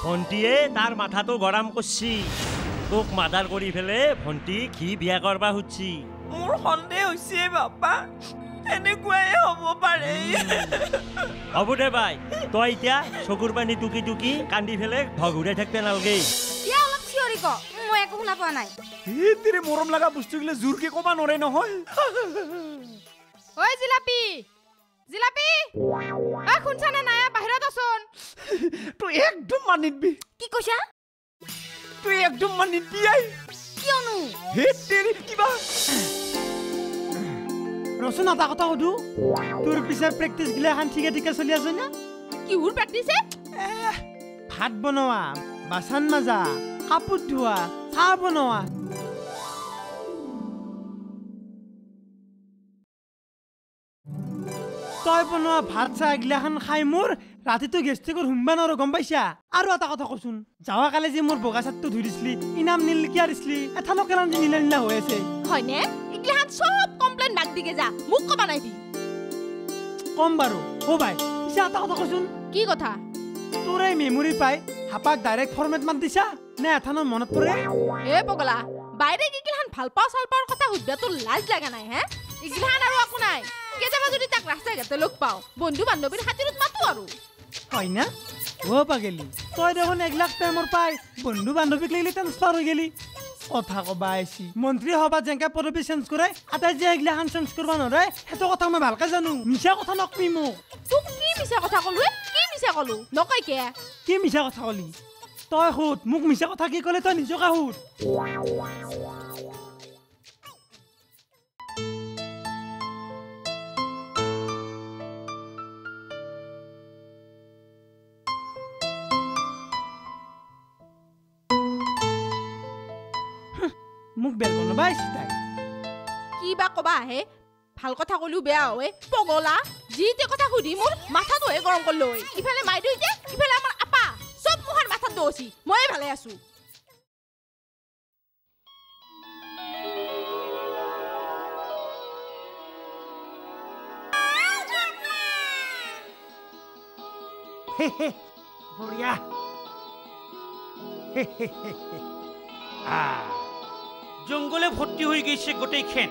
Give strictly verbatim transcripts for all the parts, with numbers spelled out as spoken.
ভণ্টিয়ে তাৰ মাথাটো গৰম কৰছি তোক মাদাৰ কৰি ফেলে ভণ্টি কি বিয়া কৰবা খুজছি মোৰ সন্দেহ হৈছে বাপা এনেকুৱাই হ'ব পাৰে হ'ব দে বাই তই এতিয়া চকুৰ পানী টুকি টুকি কান্দি ফেলে ভগুৰে থাকতে নালগে ইয়া অলপ চিঞৰি ক মই একো শুনা পোৱা নাই হে তিৰে মৰম লগা বস্তুগিলা জোৰকে কবা নৰে নহয় ঐ জিলাপি জিলাপি আ খুনছানে নাই বাহিৰত আছোন তুই একদম মানিবি কি কৈছা তুই একদম মানিবি আই কিয়নো হে তিৰে কিবা ৰচোন এটা কথা সুধো তোৰ পিছে প্ৰেক্টিচ গিলা এখন ঠিকে ঠিকে চলি আছে না কিহৰ প্ৰেক্টিছে ভাত বনোৱা বাচন মাজা কাপোৰ ধোৱা চাহ বনোৱা তই বনোৱা ভাত চাহ এগিলাখান খাই মোৰ ৰাতিটো গেষ্ট্ৰিকৰ হুম্বা নৰো গম পাইছা আৰু এটা কথা কচোন যাৱা কালি যে মোৰ বগা চাটটো ধুই দিছিলি ইনাম নিল কিয়া দিছিলি এথানো কেলান যে নীলা নীলা হৈ আছে হয়নে এগিলাখান চব কমপ্লেইন বাদ দিকে যা মোক কবা নাই দি কম বাৰু ও ভাই পিছে এটা কথা কচোন কি কথা তোৰ এই মেমৰি পাই হাপাক ডাইৰেক্ট ফৰমেট মাত দিছা নে এথানো মনত পৰে এ পগলা বাইরে এগিলাখান ভাল পাও চাল পাওয়ার কথা হুদবা তোর লাজ লাগা নাই হ্যাঁ এগিলাখান আৰু আকো নাই কেতিয়াবা যদি তাক ৰাস্তা ঘাটে লগ পাও বন্ধু বান্ধৱীৰ হাতিৰত মাতো আৰু হয় না ও পাগেলি তই দেখোন এক লাখ প্ৰেমৰ পাই বন্ধু বান্ধৱীক লাগিলে ট্ৰান্সফাৰ হৈ গেলি কথা কবা আইছি মন্ত্ৰী সভাত যেনকে পদবী চেঞ্জ কৰে আটাই যে এগিলাখান চেঞ্জ কৰবা নৰে সেইটো কথা মই ভালকে জানো মিছা কথা নকবি মোক তোক কি মিছা কথা কলো কি মিছা কলো নকই কে কি মিছা কথা কলি তই হুদ মোক মিছা কথা কি কলে তই নিজকে হুদ মোক বেল বনাবা আইছিতাই কি বা কবা হে ভাল কথা কলিও বেয়া হয় পগলা জিতে কথা সুধি মোৰ মাথাটো হে গৰম কৰলো ইফালে মাইদু যে ইফালে আমাৰ আপা সব মুখাৰ মাথাত দোছি মই ভালে আছো বঢ়িয়া জঙ্গলে ভর্তি হয়ে গেছে গোটেই খেন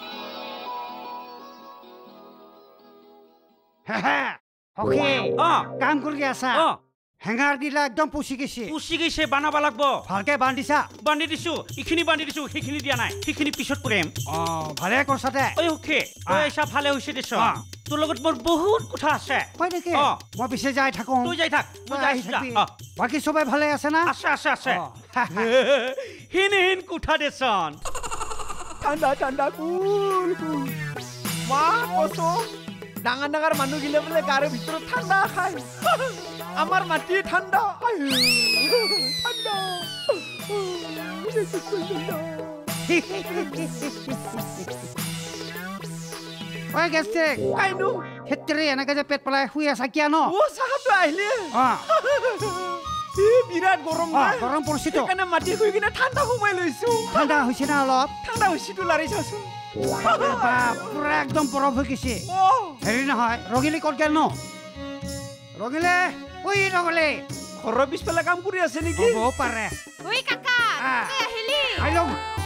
ওকে অ কাম কৰি আছা অ হেঙাৰ দিলা একদম পুচি গৈছে পুচি গৈছে বানাবা লাগবো ভালকে বান্ধিছা বান্ধি দিছো ইখিনি বান্ধি দিছো সেইখিনি দিয়া নাই সেইখিনি পিছত কৰিম অ ভালে কৰছা দে ঐ ওকে তই এসা ভালে হৈছে দেছ তোৰ লগত মোৰ বহুত কথা আছে হয় নেকি অ মই পিছে যাই থাকো তুই যাই থাক মই যাই থাক বাকি সবাই ভালে আছে না আছে আছে আছে হিন হিন কোঠা দেছন ঠাণ্ডা ঠাণ্ডা কুল কুল মা কসো ডাঙৰ ডাঙৰ মানুহ গিলে বোলে গাৰ ভিতৰত ঠাণ্ডা খায় আমাৰ মাটি ঠাণ্ডা ঠাণ্ডা ঐ গেছে আইনো হেতৰি এনেকে যে পেট পেলাই শুই আছা কিয় ন ও সাহাবটো আহিলে অ এ বিৰাট গৰম অ গৰম পৰিছে তো সেইকাৰণে মাটি শুই কিনে ঠাণ্ডা সোমাই লৈছো ঠাণ্ডা হৈছে না অলপ ঠাণ্ডা হৈছে তো লাৰি চাচোন পুৰা একদম বৰফ হৈ গৈছে অ হেৰি নহয় ৰগিলি ক'ত গেল ন ৰগিলে ঐ ৰগিলে ঘৰৰ পিছফালে কাম কৰি আছে নেকি হ'ব পাৰে ঐ কাকা তই আহিলি আইলো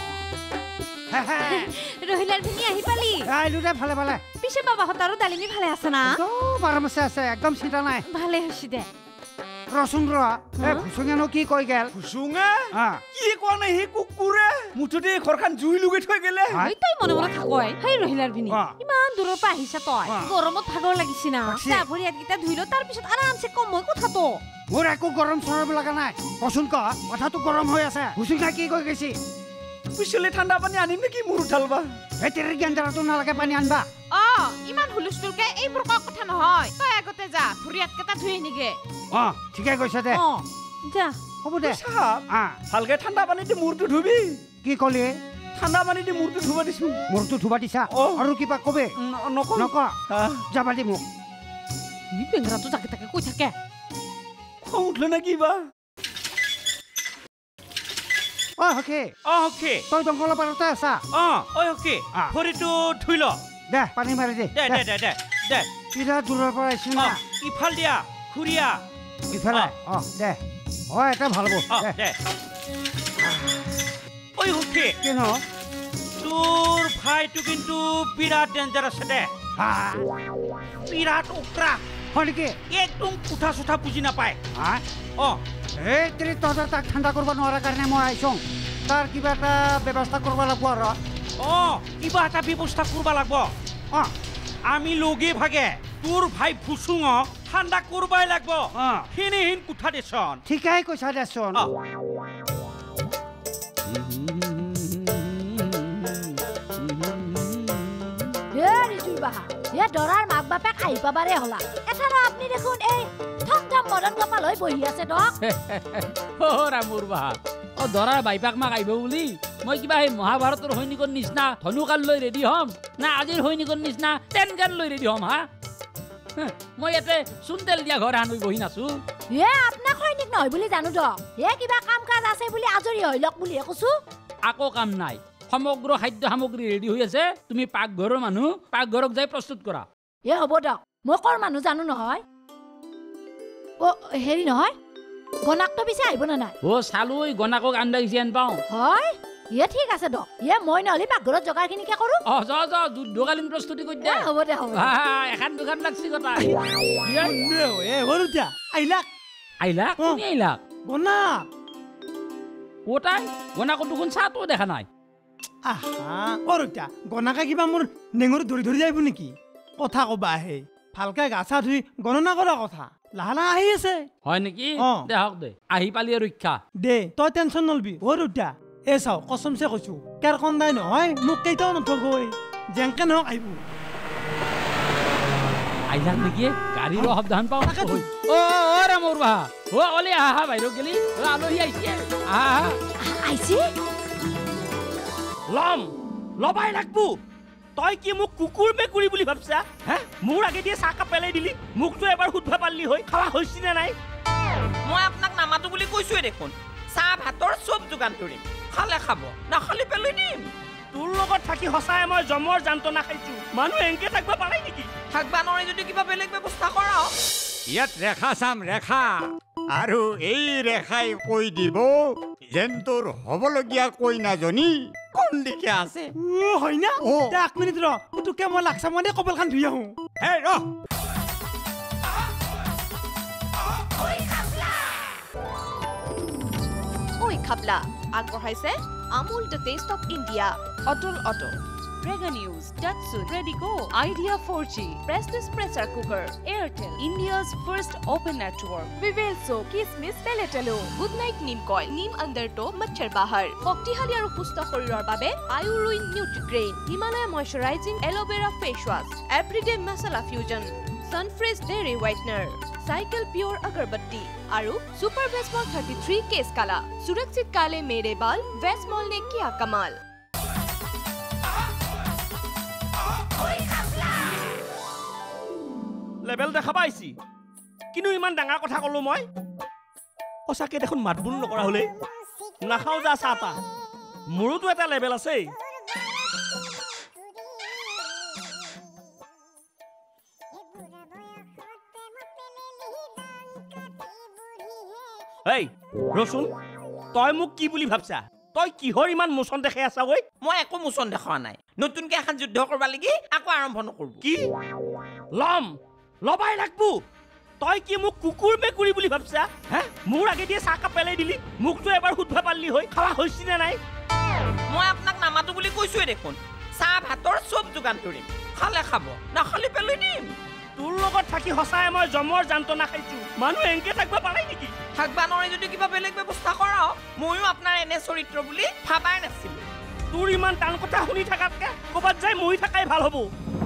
ৰহিলাৰ ভিনি আহি পালি আইলো দে ভালে ভালে পিছে বাবাহঁত আৰু ডালিমি ভালে আছে না চব আৰামছে আছে একদম চিন্তা নাই ভালে হৈছে দে ৰচোন ৰ এ ভুচুঙেনো কি কৈ গেল ভুচুঙে অ কি কোৱা নাই সেই কুকুৰে মুঠতে ঘৰখন জুই লগাই থৈ গেলে ঐ তই মনে মনে থাকই হেই ৰহিলাৰ ভিনি ইমান দূৰৰ পৰা আহিছা তই গৰমত ভাগৰ লাগিছি না চা ভৰি আটকিটা ধুইলো তাৰ পিছত আৰামছে কম মই কথাটো মোৰ একো গৰম চৰম লগা নাই কচোন ক কথাটো গৰম হৈ আছে ভুচুঙা কি কৈ গৈছি পিছলে ঠাণ্ডা পানী আনিম নেকি মোৰ উঠালবা ভেটেৰি গেঞ্জাৰটো নালাগে পানী আনবা অ ইমান হুলুস্থুলকে এইবোৰ কথা নহয় তই আগতে যা ভৰি আটকিটা ধুই নিগে অ ঠিকে কৈছে দে অ যা হ'ব দে সাহাব আ ভালকে ঠাণ্ডা পানী দি মূৰটো ধুবি কি কলি ঠাণ্ডা পানী দি মূৰটো ধুবা দিছো মূৰটো ধুবা দিছা আৰু কিবা কবে নকওঁ নক যাবা দি মোক ই বেংৰাটো তাকে তাকে কৈ থাকে খং উঠলে না কিবা অ হকে অ ওকে তই জংঘলৰ পাৰতে আছা অ ঐ ওকে ভৰিটো ধুই ল দে পানী মাৰি দে দে দে দে দে দে বিৰাট দূৰৰ পৰা আহিছো না ইফাল দিয়া ঘূৰিয়া ইফালে অ দে হয় এটা ভাল হ'ব অ, দে ঐ সুখী কি ন তোৰ ভাইটো কিন্তু বিৰাট ডেঞ্জাৰ আছে দে বিৰাট উকৰা হয় নেকি একদম কোঠা চোঠা বুজি নাপায় হা অ এই তেৰি তহঁতৰ তাক ঠাণ্ডা কৰিব নোৱাৰা কাৰণে মই আহিছোঁ তাৰ কিবা এটা ব্যৱস্থা কৰিব লাগিব আৰু অ কিবা এটা ব্যৱস্থা কৰিব লাগিব অ আমি লগে ভাগে তোৰ ভাই ফুচুঙক ঠাণ্ডা কৰবাই লাগিব অ হিনহিন কোঠা দেচোন ঠিকেই কৈছা দেচোন অ দৰাৰ মাক বাপেক আহি পাবাৰে হলা এঠানো আপুনি দেখোন এই থম থম মদন কপাল হৈ বহি আছে দক মোৰ বাহা অ দৰাৰ বাইপাক মাক আহিব বুলি মই কিবা সেই মহাভাৰতৰ সৈনিকৰ নিচিনা ধনুকাল লৈ ৰেডি হ'ম না আজিৰ সৈনিকৰ নিচিনা টেন গান লৈ ৰেডি হ'ম হা মই ইয়াতে চুনতেল দিয়া ঘৰ আনি বহি নাছো এ আপোনাক সৈনিক নহয় বুলি জানো দক এ কিবা কাম কাজ আছে বুলি আজৰি হৈ লওক বুলি কৈছো আকৌ কাম নাই সমগ্ৰ খাদ্য সামগ্ৰী ৰেডি হৈ আছে তুমি পাকঘৰৰ মানুহ পাকঘৰক যাই প্ৰস্তুত কৰা এ হ'ব দক মই কৰ মানুহ জানো নহয় অ হেৰি নহয় গণাকটো পিছে আহিব না নাই অ চালো গণাকক আনবাই যেন পাওঁ হয় এ ঠিক আছে দক এ মই নহ'লে পাকঘৰত জগাৰখিনিকে কৰোঁ অ যা যা যুদ্ধকালীন প্ৰস্তুতি কৰি দে হ'ব দে হ'ব এখন দুখন লাগছি কথা এ সৰুটা আহিলা আহিলা কোনে আহিলা গনা কোটাই গণাকত দেখোন চাহটো দেখা নাই আহা সৰুটা গণাকে কিবা মোৰ নেঙুৰ ধৰি ধৰি যাইব নেকি কথা কবা আহে ভালকে গা চা ধুই গণনা কৰা কথা লাহে লাহে আহি আছে হয় নেকি অ। দে হওক দে আহি পালি ৰক্ষা দে তই টেনচন নলবি সৰুটা এ চাও কচমছে কৈছো কেৰ কন্দাই নহয় মোক কেইটাও নথগৈ যেনকে নহওক আহিব আহিলা নেকি গাড়ীৰ শব্দ পাওঁ তাকেতো। অ অ ৰামৰ বাহা অ অলি আহা বাহিৰত গেলি আলহী আহিছে আহা আহিছে লম লবাই লাগবো তই কি মোক কুকুৰ মেকুৰী বুলি ভাবছা হে মোৰ আগে দিয়ে চাহকাপ পেলাই দিলি মোকতো এবাৰ সুধবা পাৰলি হৈ খাৱা হৈছি নে নাই মই আপোনাক নামাতো বুলি কৈছোৱে দেখোন চাহ ভাতৰ চব যোগান ধৰিম খালে খাব নাখালে পেলাই দিম তোৰ লগত থাকি সঁচাই মই জমৰ যান্ত্ৰণা খাইছো মানুহ এংকে থাকিব পাৰে নেকি থাকবা নোৱাৰি যদি কিবা বেলেগ ব্যৱস্থা কৰা ইয়াত ৰেখা চাম ৰেখা আৰু এই ৰেখাই কৈ দিব যেন তোৰ হ'বলগীয়া কইনাজনী কোন দিশে আছে ও হয় না অ। দে এক মিনিট ৰ পুতুকে মই লাগছা মানে কপালখান ধুই আহোঁ হে ৰ ঐ খাপলা আগবঢ়াইছে Amul the taste of India Atal auto Prega News, Datsun, Predigo, Idea four G, Prestige Pressure Cooker, Airtel, India's first open network, Vivel Soap, Kismis Peletalo, Good Night Neem Coil, Neem Undertow, Machhar Bahar, Foktihali aru Pusta Shorirar Babe, Ayuruin Nutri-Grain, Himalaya Moisturizing Aloe Vera Face Wash, Everyday Masala Fusion, Sunfresh Dairy Whitener, Cycle Pure Agarbatti, aru Super Vesmol thirty-three Case Kala, Surakshit Kale Mere Bal, Vesmol ne kiya kamal. Level দেখা পাইছি কিন্তু ইমান ডাঙৰ কথা ক'লো মই সঁচাকে দেখোন মাত বোল নকৰা হ'লে নাখাওঁ যা চাহ তা মোৰোতো এটা লেভেল আছে এই ৰচোন তই মোক কি বুলি ভাবছা তই কিহৰ ইমান মোচন দেখাই আছা ঐ মই একো মোচন দেখা নাই নতুনকে এখন যুদ্ধ কৰবা লাগি আকৌ আৰম্ভ নকৰব কি লম লবাই লাগবো তই কি মোক কুকুৰ মেকুৰী বুলি ভাবছা হে মোৰ আগে দিয়ে চাহকাপ পেলাই দিলি মোকতো এবাৰ সুধবা পাৰলি হৈ খাৱা হৈছি নে নাই মই আপোনাক নামাতো বুলি কৈছোৱে দেখোন চাহ ভাতৰ চব যোগান ধৰিম খালে খাব নাখালে পেলাই দিম তোৰ লগত থাকি সঁচাই মই জমৰ যান্ত্ৰণা খাইছো মানুহ এংকে থাকিব পাৰে নেকি থাকবা নোৱাৰি যদি কিবা বেলেগ ব্যৱস্থা কৰা ময়ো আপোনাৰ এনে চৰিত্ৰ বুলি ভাবাই নাছিলো তোৰ ইমান টান কথা শুনি থাকাতকে ক'বাত যাই মৰি থাকাই ভাল হ'ব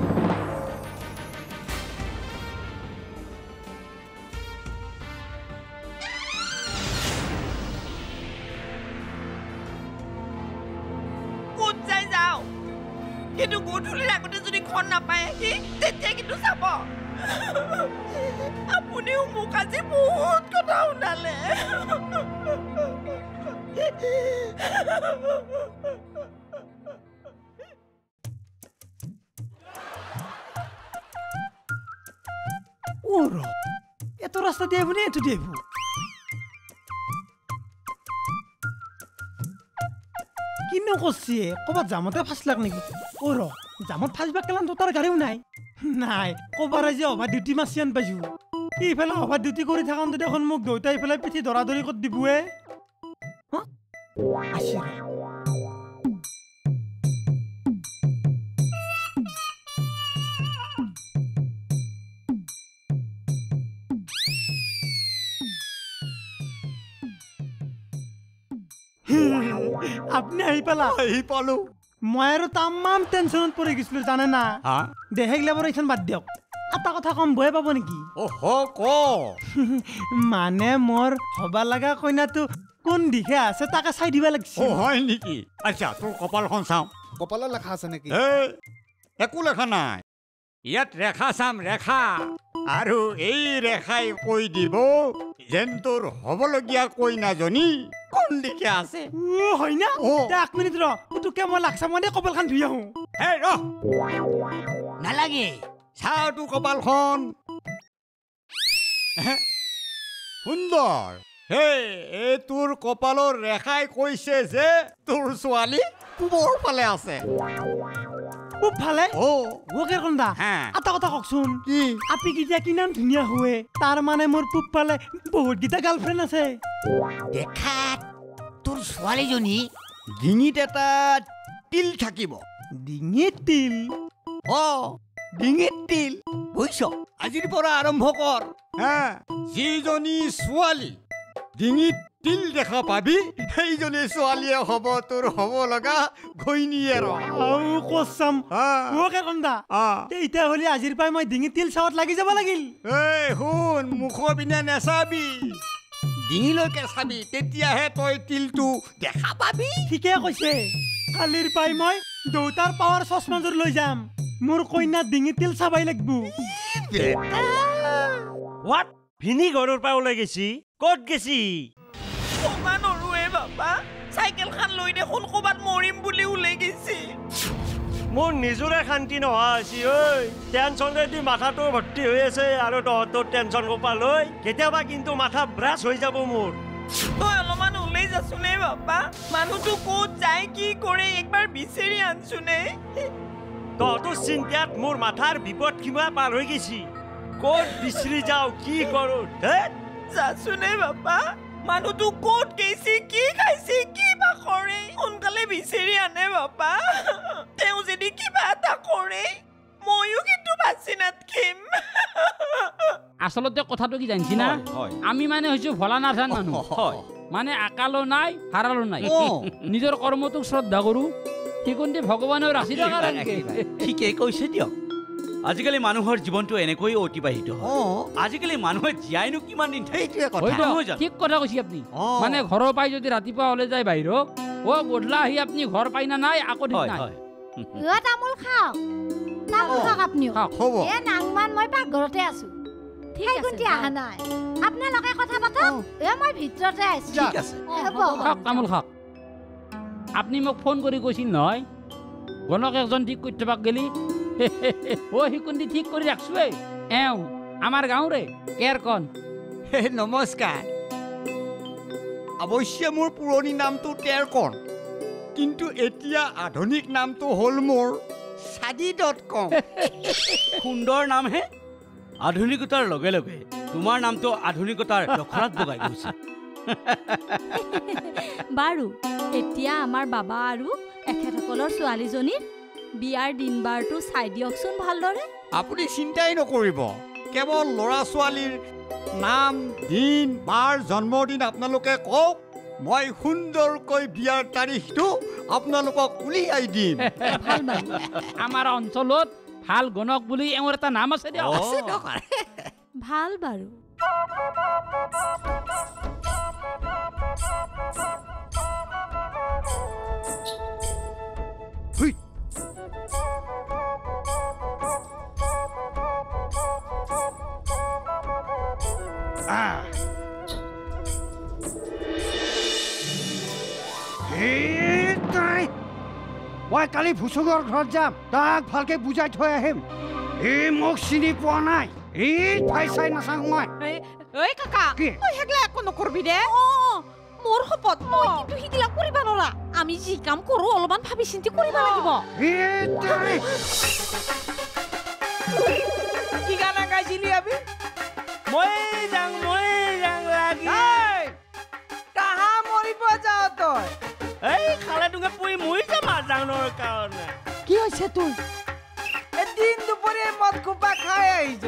ক'ত যাই যাওঁ কিন্তু গধূলিৰ আগতে যদি খন নাপায় সি তেতিয়া কিন্তু চাব আপুনিও মোক আজি বহুত কথা শুনালে ওর এত রাস্তা দিয়ে নে এত দেব কিনো কৰছি ক'ৰবাত জামতে ফাঁচলাক নেকি অ' ৰ জামত ফাঁচবাক কেলান তাৰ গাড়ীও নাই নাই ক'বাৰ যে অভাৰ ডিউটি মাছি আন পাইছোঁ ইফালে অভাৰ ডিউটি কৰি থাকোঁতে দেখোন মোক দেউতাই ইফালে পিঠি দৰা দৰি কৰি দিবয়ে আছে আপনি আহি পালা আহি পালো মই আৰু তামাম টেনশ্যনত পৰি গৈছিলো জানে না দেহে গিলা বাৰু এইখন বাদ দিয়ক এটা কথা কম ভয়ে পাব নেকি ক মানে মোৰ হবা লগা কইনাটো কোন দিশে আছে তাকে চাই দিব লাগিছে হয় নেকি আচ্ছা তোৰ কপালখন চাওঁ কপালত লেখা আছে নেকি একো লেখা নাই ইয়াত ৰেখা চাম ৰেখা আৰু এই ৰেখাই কৈ দিব যেন তোৰ হ'বলগীয়া কইনাজনী কোন দিশে আছে হয় না এক মিনিট ৰ পুতুকে মই লাগছা মানে কপালখন ধুই আহোঁ এই ৰ নালাগে চাওঁ তোৰ কপালখন সুন্দৰ হে এই তোৰ কপালৰ ৰেখাই কৈছে যে তোৰ ছোৱালী পূবৰ ফালে আছে পূব ফালে অ ওকে কন্দা এটা কথা কওকচোন কি আপি কিটা কিমান ধুনীয়া হয় তাৰ মানে মোৰ পূব ফালে বহুত গিটা গাৰ্লফ্ৰেণ্ড আছে দেখাত তোৰ ছোৱালীজনী ডিঙিত এটা তিল থাকিব ডিঙিত তিল অ ডিঙিত তিল বুজিছ আজিৰ পৰা আৰম্ভ কৰ হা যিজনী ছোৱালী ডিঙিত তিল দেখা পাবি সেইজনী ছোৱালীয়ে হ'ব তোৰ হ'ব লগা ঘৈণীয়ে ৰ কচাম ওকে কন্দা এতিয়া হ'লে আজিৰ পৰাই মই ডিঙিত তিল চাৱত লাগি যাব লাগিল এই শুন মুখৰ পিনে নেচাবি ডিঙিলৈকে চাবি তেতিয়াহে তই তিলটো দেখা পাবি ঠিকে কৈছে কালিৰ পৰাই মই দেউতাৰ পাৱাৰ চশমাযোৰ লৈ যাম মোৰ কইনাৰ ডিঙিত তিল চাবাই লাগিব হোৱাট ভিনি ঘৰৰ পৰা ওলাই গেছি ক'ত গেছি কমা নৰুৱে বাবা চাইকেলখন লৈ দেখোন ক'ৰবাত মৰিম বুলি ওলাই গৈছে মোৰ নিজৰে শান্তি নোহোৱা হৈছে ঐ টেনশ্যনেদি মাথাটো ভৰ্তি হৈ আছে আৰু তহঁতৰ টেনশ্যন ক'পা লৈ কেতিয়াবা কিন্তু মাথা ব্ৰাছ হৈ যাব মোৰ তই অলপমান ওলাই যাচোনে বাবা মানুহটো ক'ত যায় কি কৰে একবাৰ বিচাৰি আনছোনে তহঁতৰ চিন্তাত মোৰ মাথাৰ বিপদ সীমা পাৰ হৈ গৈছি ক'ত বিচাৰি যাওঁ কি কৰোঁ যাচোনে বাবা মানুহটো ক'ত গৈছে কি খাইছে কি বা কৰে সোনকালে বিচাৰি আনে বাবা তেওঁ যদি কিবা এটা কৰে ময়ো কিন্তু বাচি নাথাকিম আচলতে কথাটো কি জানিছি না আমি মানে হৈছো ভলা নাথান মানুহ মানে আকালো নাই হাৰালো নাই নিজৰ কৰ্মটোক শ্ৰদ্ধা কৰো সেইকণতে ভগৱানেও ৰাচি থকা ঠিকেই কৈছে দিয়ক আজিকালি মানুহৰ জীৱনটো এনেকৈ অতিবাহিত হয় আজিকালি মানুহে জীয়াইনো কিমান দিন ঠিক কথা কৈছে আপুনি মানে ঘৰৰ পাই যদি ৰাতিপুৱা ওলাই যায় বাহিৰত অ গধূলা আহি আপুনি ঘৰ পাই না নাই আকৌ ঠিক নাই তামোল খাওক তামোল খাওক আপনিও এ নাংমান মই পাকঘৰতে আছো ঠিক আছে আহা নাই আপোনালোকে কথা পাতক এ মই ভিতৰতে আছো ঠিক আছে খাওক তামোল খাওক আপুনি মোক ফোন কৰি কৈছিল নহয় গণক একজন ঠিক কৰি থবাক গেলি ও সিকুন্দি ঠিক কৰি ৰাখছোৱে এওঁ আমাৰ গাঁৱৰে কেৰ কন নমস্কাৰ অৱশ্যে মোৰ পুৰণি নামটো তেৰ কন কিন্তু এতিয়া আধুনিক নামটো হ'ল মোৰ চাদি ডট কম সুন্দৰ নামহে আধুনিকতাৰ লগে লগে তোমাৰ নামটো আধুনিকতাৰ দখলাত বগাই গৈছে বাৰু এতিয়া আমাৰ বাবা আৰু এখেতসকলৰ ছোৱালীজনীৰ বিয়াৰ দিন বাৰটো চাই দিয়কচোন ভালদৰে আপুনি চিন্তাই নকৰিব কেৱল ল'ৰা ছোৱালীৰ নাম দিন বাৰ জন্মদিন আপোনালোকে কওক মই সুন্দৰকৈ বিয়াৰ তাৰিখটো আপোনালোকক উলিয়াই দিম আমাৰ অঞ্চলত ভাল গণক বুলি এওঁৰ এটা নাম আছে দিয়ক ভাল বাৰু মই কালি ভুচুঙৰ ঘৰত যাম তাক ভালকে বুজাই থৈ আহিম এই মোক চিনি পোৱা নাই এই ঠাই চাই নাচাওঁ মই ঐ কাকা তই হেগলা একো নকৰবি দে মোৰ শপত মই কিন্তু সিগিলা কৰিবা নৰা আমি যি কাম কৰো অলপমান ভাবি চিন্তি কৰিবা লাগিব কি গানা গাইছিলি আবি মই যাং মই যাং লাগি কাহা মৰিব যাও তই এই খালে তুঙে পৰি মই যাম আজানৰ কাৰণে কি হৈছে তোৰ এদিন দুপৰীয়া মদ খোপা খাই আহিছ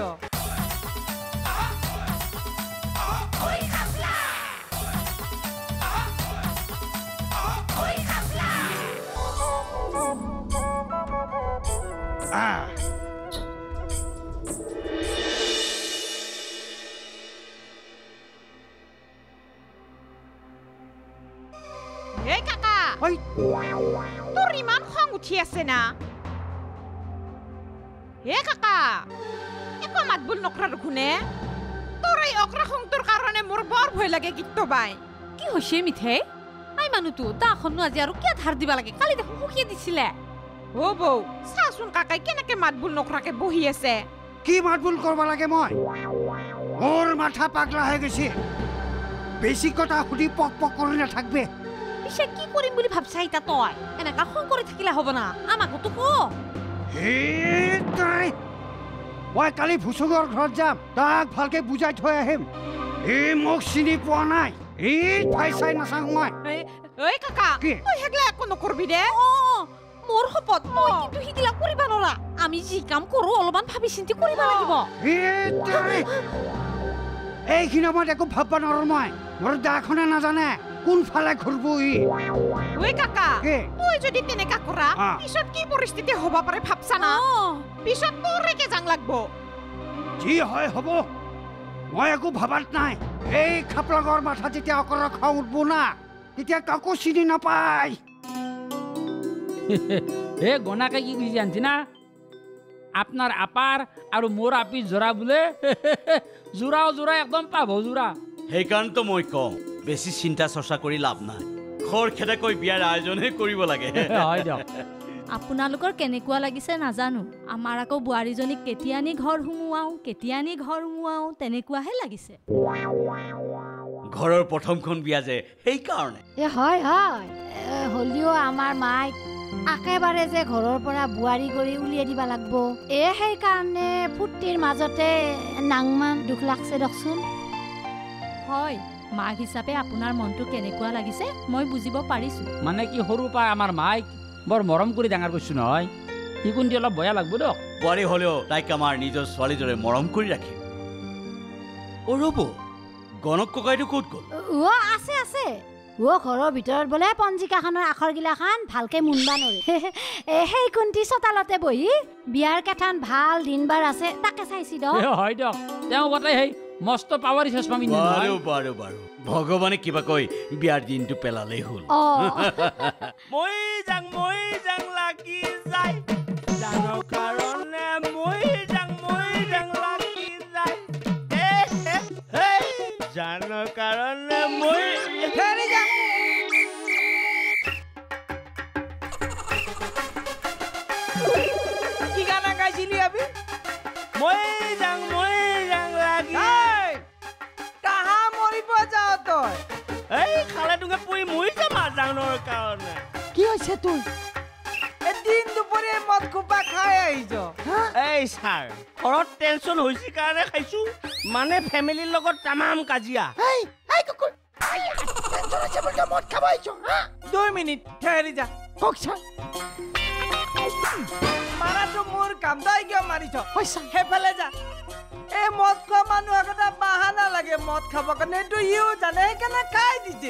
এই কাকা তোৰ ইমান খং উঠি আছে না হে কাকা একো মাত বোল নকৰা দেখোনে তোৰ এই অকৰা খংটোৰ কাৰণে মোৰ বৰ ভয় লাগে গীতটো বাই কি হৈছে মিঠে আই মানুহটো দাখনো আজি আৰু কিয় ধাৰ দিবা লাগে কালি দেখোন সুখী দিছিলে অ বৌ চাচোন কাকাই কেনেকে মাত বোল নকৰাকে বহি আছে কি মাত বোল কৰিব লাগে মই মোৰ মাথা পাগলা হৈ গৈছে বেছি কথা সুধি পক পক কৰি নাথাকবে পিছে কি কৰিম বুলি ভাবছা ইতা তই এনেকা খং কৰি থাকিলে হ'ব না আমাকতো ক মই কালি ভুচুঙৰ ঘৰত যাম তাক ভালকে বুজাই থৈ আহিম এই মোক চিনি পোৱা নাই এই ঠাই চাই নাচাং মই ঐ কাকা তই হেগলা একো নকৰবি দে মোৰ শপত মই কিন্তু সিগিলা কৰিবা নৰা আমি যি কাম কৰো অলপমান ভাবি চিন্তি কৰিবা লাগিব এইখিনি সময়ত একো ভাববা নোৱাৰো মই মোৰ দাখনে নাজানে কোনফালে ঘূৰব ই ঐ কাকা তই যদি তেনেকা কৰা পিছত কি পৰিস্থিতি হ'ব পাৰে ভাবছা না পিছত তোৰেকে জাং লাগব যি হয় হ'ব মই একো ভাবাত নাই এই খাপলাগৰ মাথা যেতিয়া অকৰ খং উঠব না তেতিয়া কাকো চিনি নাপায় এ গনাকে কি বুঝি জানছি না আপনার আপার আর মোর আপি জোড়া বোলে জোড়াও জোড়া একদম পাব জোড়া সেইকাৰণেতো মই কওঁ বেছি চিন্তা চৰ্চা কৰি লাভ নাই খৰখেদাকৈ বিয়াৰ আয়োজনহে কৰিব লাগে হয় দিয়ক আপোনালোকৰ কেনেকুৱা লাগিছে নাজানো আমাৰ আকৌ বোৱাৰীজনীক কেতিয়া নি ঘৰ সোমোৱাও কেতিয়া নি ঘৰ সোমোৱাও তেনেকুৱাহে লাগিছে ঘৰৰ প্ৰথমখন বিয়া যে সেইকাৰণে এ হয় হয় হলিও আমাৰ মাইক একেবাৰে যে ঘৰৰ পৰা বোৱাৰী কৰি উলিয়াই দিবা লাগব এ সেইকাৰণে ফুৰ্তিৰ মাজতে নাংমান দুখ লাগছে দকচোন হয় মাক হিচাপে আপোনাৰ মনটো কেনেকুৱা লাগিছে মই বুজিব পাৰিছো মানে কি সৰু পাই আমাৰ মাইক বৰ মৰম কৰি ডাঙৰ কৰিছো নহয় ই কোনটি অলপ বয়া লাগব দক বোৱাৰী হ'লেও তাইক আমাৰ নিজৰ ছোৱালীজৰে মৰম কৰি ৰাখিম অ ৰ'ব গণক ককাইটো ক'ত গ'ল অ আছে আছে ও ঘৰৰ ভিতৰত বোলে পঞ্জিকাখনৰ আখৰগিলাখান ভালকে মুনবা নৰে সেই কুন্তি চতালতে বহি বিয়াৰ কেঠান ভাল দিনবাৰ আছে তাকে চাইছি দ হয় দক তেওঁ গটাই হেই মস্ত পাৱাৰী চশমা পিন্ধি বাৰু বাৰু বাৰু ভগৱানে কিবা কৈ বিয়াৰ দিনটো পেলালেই হ'ল মই যাং মই যাং লাগি যায় জানৰ কাৰণে মই যাং মই যাং লাগি যায় জানৰ কাৰণে মই ফেৰি যাং কি গানা গাইছিলি আবি মই যাং মই যাং লাগি কাহা মৰিব যাও তই এই খালে তুঙে পৰি মই যাম আজানৰ কাৰণে কি হৈছে তোৰ এদিন দুপৰীয়া মদ খোপা খাই আহিছ এই ছাৰ ঘৰত টেনচন হৈছে কাৰণে খাইছো মানে ফেমিলিৰ লগত তামাম কাজিয়া দুই মিনিট ঠেৰি যা কওকচোন মাৰাটো মোৰ কাম তই কিয় মাৰিছ সেইফালে যা এই মদ খোৱা মানুহ আগতে বাহানা লাগে মদ খাব কাৰণে এইটো ইও জানে সেইকাৰণে খাই দিছে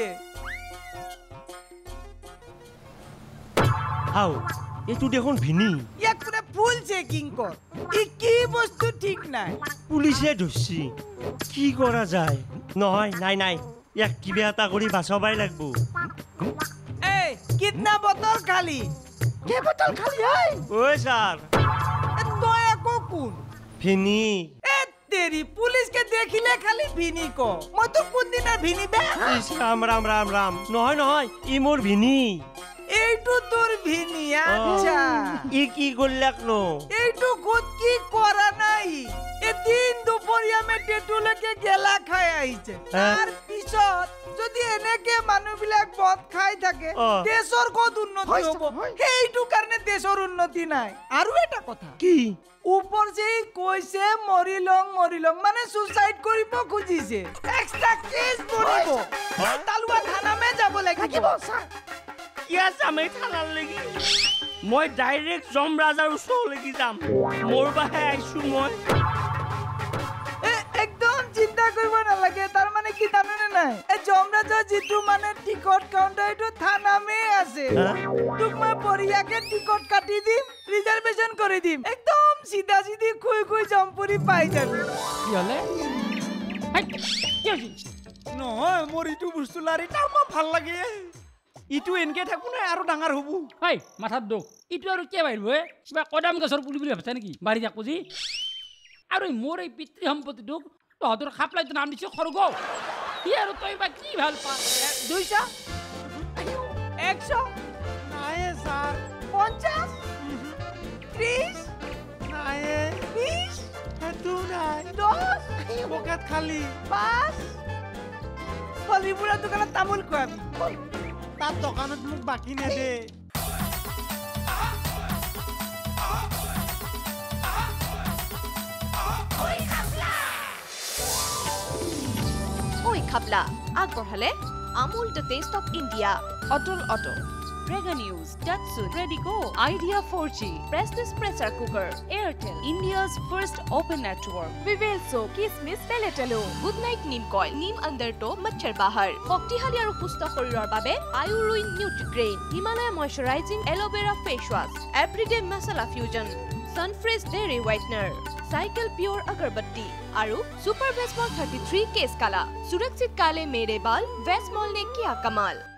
হাও এইটো দেখোন ভিনি ইয়াক তোৰে ফুল চেকিং কৰ ই কি বস্তু ঠিক নাই পুলিচে ধৰছি কি কৰা যায় নহয় নাই নাই ইয়াক কিবা এটা কৰি বাচাবাই লাগব এই কিতনা বটল খালি কে বটল খালি এই ঐ ছাৰ তই আকৌ কোন ভিনি এ তেৰি পুলিচকে দেখিলে খালি ভিনি ক মই তো কোনদিনা ভিনি বে ৰাম ৰাম ৰাম ৰাম নহয় নহয় ই মোৰ ভিনি এইটো তোৰ ভিনি আচ্ছা ই কি কৰিলাক নো এইটো খুদ কি কৰা নাই এদিন দুপৰীয়া মে টেটুলৈকে গেলা খাই আহিছে তাৰ পিছত যদি যদি এনেকে মানুহবিলাক বদ খাই থাকে দেশৰ ক'ত উন্নতি হ'ব সেইটো কাৰণে দেশৰ উন্নতি নাই আৰু এটা কথা কি ওপৰ যে কৈছে মৰিলং মৰিলং মানে সুইসাইড কৰিব খুজিছে এক্সট্ৰা কেছ পৰিব তালুৱা থানামে যাব লাগিব কিয়া যামে থানাৰ লাগি মই ডাইৰেক্ট যমৰাজাৰ ওচৰলৈকে যাম মোৰ বাহে আইছো মই একদম চিন্তা কৰিব নালাগে তাৰ মানে কি জানেনে নাই এই যমৰাজৰ যিটো মানে টিকট কাউণ্টাৰ এইটো থানামে আছে তোক মই বঢ়িয়াকে টিকট কাটি দিম ৰিজাৰ্ভেশ্যন কৰি দিম একদম চিধা চিধি খুই খুই জম্পুৰি পাই যাবি কি হলে নহয় মোৰ ইটো বস্তু লাৰি তাৰ মই ভাল লাগে ইটো এনেকে থাকো নাই আৰু ডাঙৰ হ'ব হাই মাথাত দুখ ইটো আৰু কিয় বাঢ়িব হে কিবা কদম গছৰ পুলি বুলি ভাবিছা নেকি বাঢ়ি থাকো যি আৰু মোৰ এই পিতৃ সম্পত্তিটোক তহঁতৰ খাপলাইটো নাম দিছে খৰগ সি আৰু তই বা কি ভাল পা দুইশ একশ নাই ছাৰ পঞ্চাছ ত্ৰিছ নাই বিছ সেইটো নাই দহ পকেট খালী পাঁচ হলিপুৰৰ দোকানত তামোল খোৱাবি তাত দোকানত মোক বাকী নেদে ঐ খাপলা আগবঢ়ালে Amul the taste of India Atal auto Prega News, Datsun, Ready Go, Idea four G, Prestige Pressure Cooker, Airtel, India's first open network, Vivel Soap, Kismis, Peletalo, Good Night Neem Coil, Neem Undertow, Machhar Bahar, Foktihali aru Pusto Shorirar Babe, Ayuruin Nutri-Grain, Himalaya Moisturizing Aloe Vera Face Wash, Everyday Masala Fusion, Sunfresh Dairy Whitener, Cycle Pure Agarbatti, aru Super Vesmol thirty-three Case Kala, Surakshit Kale Mere Bal, Vesmol ne kiya kamal.